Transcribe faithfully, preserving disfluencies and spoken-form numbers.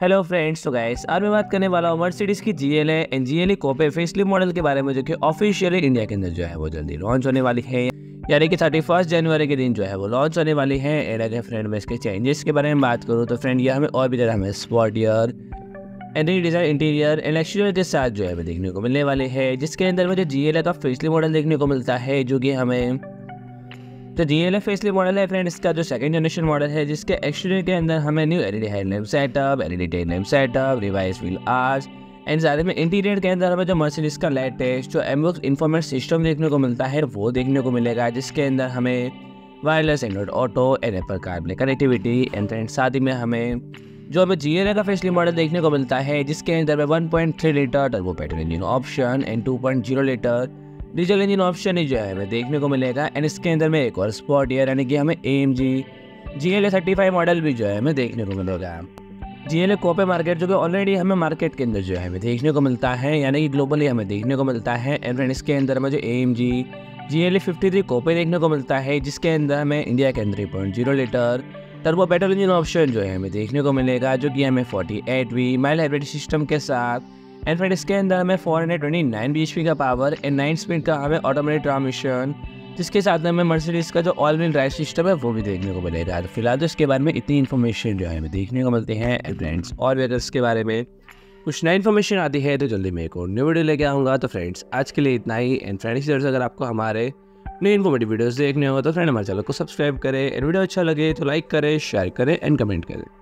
Hello friends, तो guys आज मैं बात करने वाला हूँ मर्सिडीज की G L A and G L E coupe facelift model के बारे में, जो कि ऑफिशियली इंडिया के अंदर जो है वो जल्दी लॉन्च होने वाली है। यानी कि थर्टी फर्स्ट जनवरी के दिन जो है वो लॉन्च होने वाली है। एंड अगर फ्रेंड में इसके चेंजेस के बारे में बात करूँ तो फ्रेंड ये हमें और भी ज़्यादा हमें sportier and design interior and exterior के साथ जो है वो देखने को मिलने वाले हैं, जिसके अंदर मुझे जी एल ए का फेसलिफ्ट मॉडल देखने को मिलता है, जो कि हमें तो G L A facelift model है फ्रेंड। इसका जो सेकंड जनरेशन मॉडल है, जिसके एक्सटीरियर के अंदर हमें new LED headlamp setup, LED tail lamp setup, revise wheel arch and साथ में इंटीरियर के अंदर हमें जो मर्सिडीज का लेटेस्ट जो एमबॉक्स इन्फॉर्मेशन सिस्टम देखने को मिलता है वो देखने को मिलेगा, जिसके अंदर हमें wireless Android Auto and Apple CarPlay connectivity and friend साथ ही में हमें जो हमें जी एल ए का फेसलिफ्ट मॉडल देखने को मिलता है, जिसके अंदर में one point three litre turbo petrol engine option and two point zero litre diesel engine option ही जो है हमें देखने को मिलेगा। एंड इसके अंदर में एक और स्पॉट ईयर यानी कि हमें A M G G L A thirty five model भी जो है हमें देखने को मिलेगा। जी एल ए कॉपे मार्केट जो कि ऑलरेडी हमें मार्केट के अंदर जो है हमें देखने को मिलता है, यानी कि ग्लोबली हमें देखने को मिलता है। एंड फ्रेंड इसके अंदर हमें जो A M G G L A fifty three coupe देखने को मिलता है, जिसके अंदर हमें इंडिया के अंदर three point zero litre turbo petrol engine option जो है हमें देखने को मिलेगा, जो कि हमें forty eight V mild hybrid system के साथ। एंड फ्रेंड इसके अंदर हमें four hundred twenty nine B H P का पावर एंड नाइन स्पीड का हमें ऑटोमेटिक ट्रांसमिशन, जिसके साथ हमें मर्सिडीज का जो ऑल व्हील ड्राइव सिस्टम है वो भी देखने को मिलेगा। तो फिलहाल तो इसके बारे में इतनी इन्फॉर्मेशन जो है हमें देखने को मिलती है। एंड फ्रेंड्स और भी अगर इसके बारे में कुछ नई इन्फॉर्मेशन आती है तो जल्दी मैं एक और न्यू वीडियो लेके आऊँगा। तो फ्रेंड्स आज के लिए इतना ही। एंड फ्रेंड्स इस तरह से अगर आपको हमारे नई इन्फॉर्मेटिव वीडियोस देखने हो तो फ्रेंड हमारे चैनल को सब्सक्राइब करें। एंड वीडियो अच्छा लगे तो लाइक करें, शेयर करें एंड कमेंट करें।